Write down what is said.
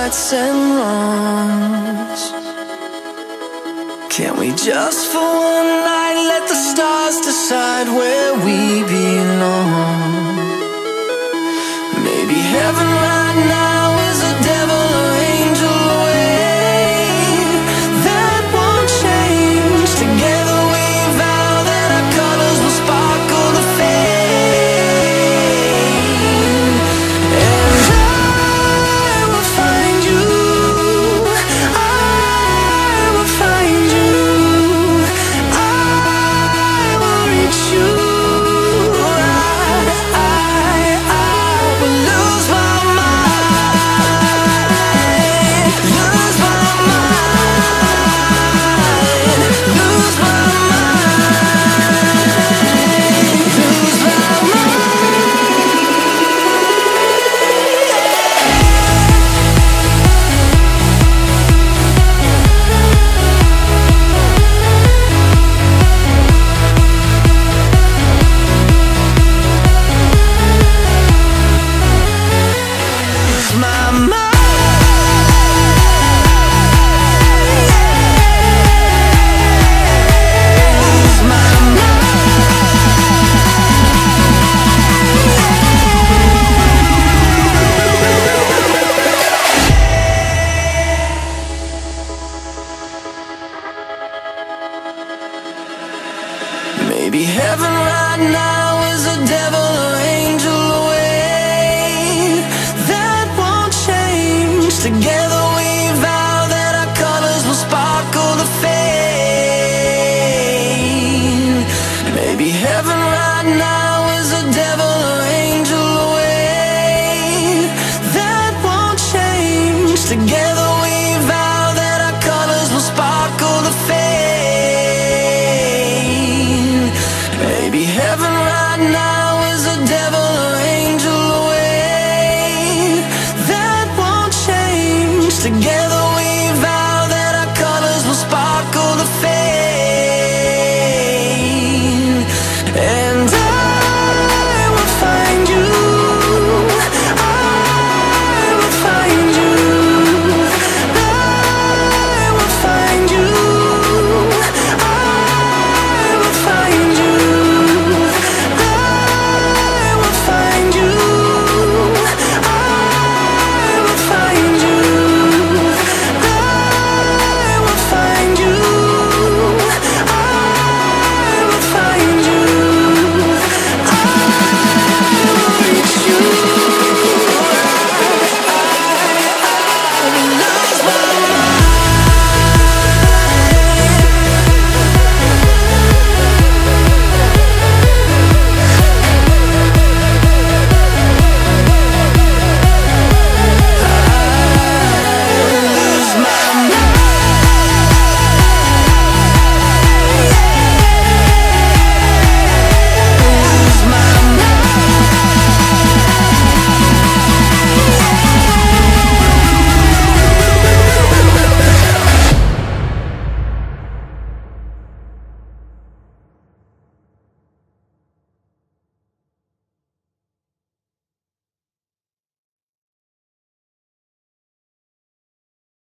rights and wrongs. Can we just for one night let the stars decide where we belong? Maybe heaven right now is a devil or angel away. That won't change. Together we vow that our colors will sparkle the fame. And I will find you, I will find you, I will reach you. I will lose my mind, lose my mind, lose my mind, lose my maybe heaven right now is a devil or angel away. That won't change. Together we vow that our colors will sparkle the fame. Maybe heaven right now is a devil or angel away. That won't change. Together